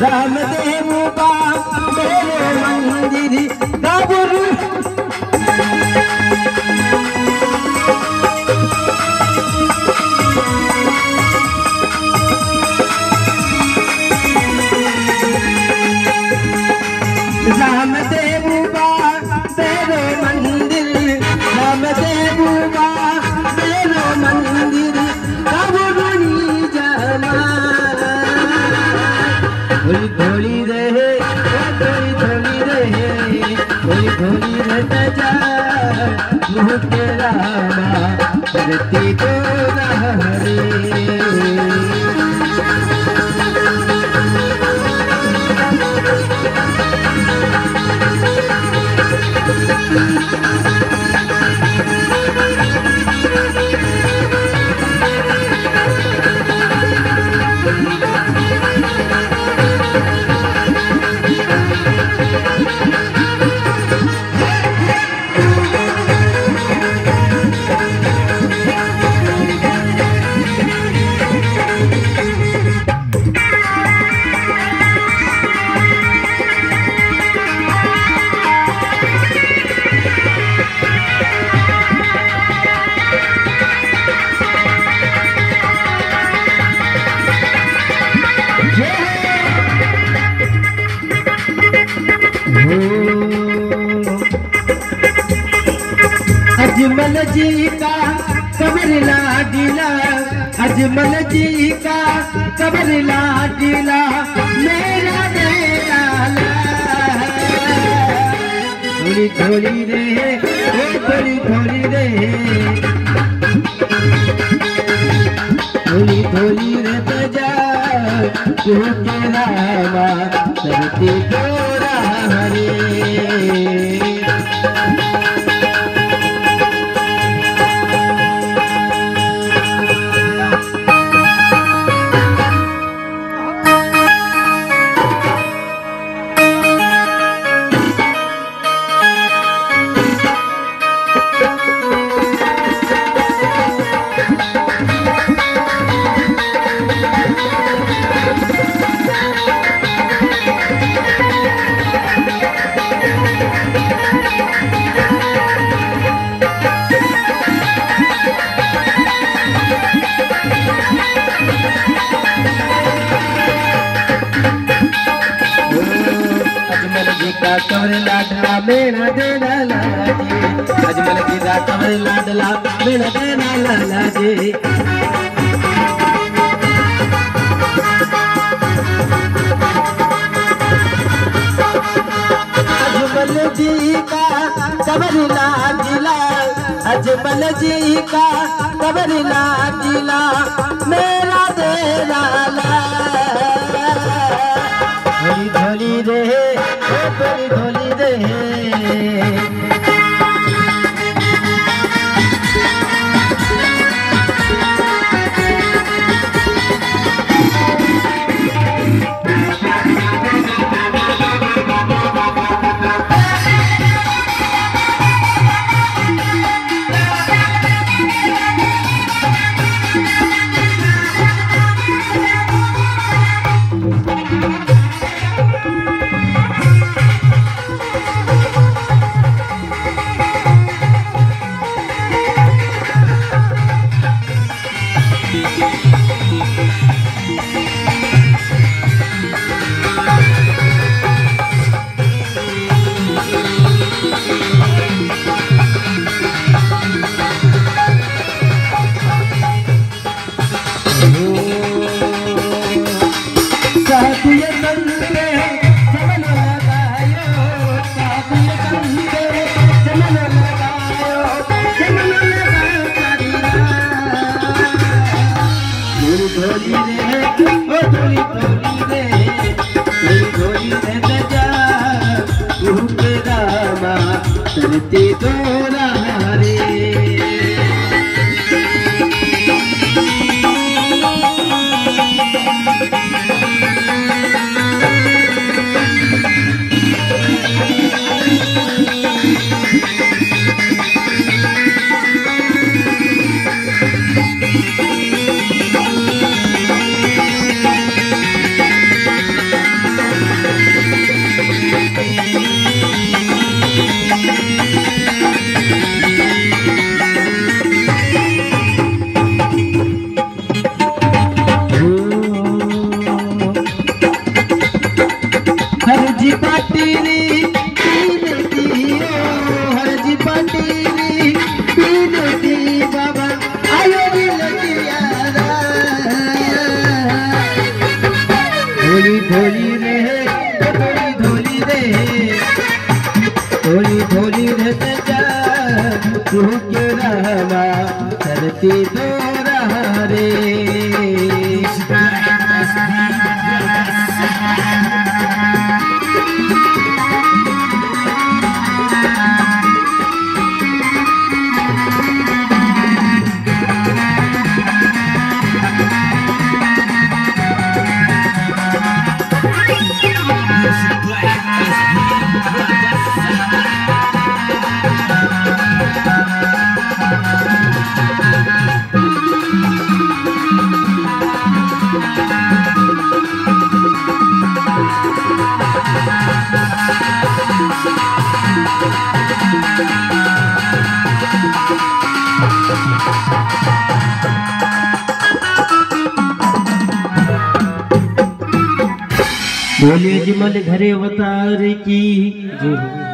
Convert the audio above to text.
रामदेव का मेरे मंदिर गाबरू रामदेव का मेरे मंदिर रामदेव का मेरे मंदिर गाबरू जमा थोड़ी थोड़ी रहे थोड़ी रहे थोड़ी थोड़ी रहता जा मुँह तेरा करती तो रे अजमल जी का कबर लाडीला अजमल जी का कबर लाडीला मेरा लाला थोड़ी थोड़ी रहे थोड़ी थोड़ी रहे थोड़ी थोड़ी रहता जा क्यों तेरा करती थोड़ा हरे कवर लाडला मेरा देना लाला जी अजमल जी का कवर लाडला मेरा देना लाला जी अजमल जी का कवर लाडला अजमल जी का कवर लाडला मेरा देना लाला धोली धोली रहे थोड़ी थोड़ी रहे करते तोरा रे धोली रे धोली रे धोली रे सजा तू के रहमा धरती तो रहा रे बोलिए जिमल घरे अवतार की जय।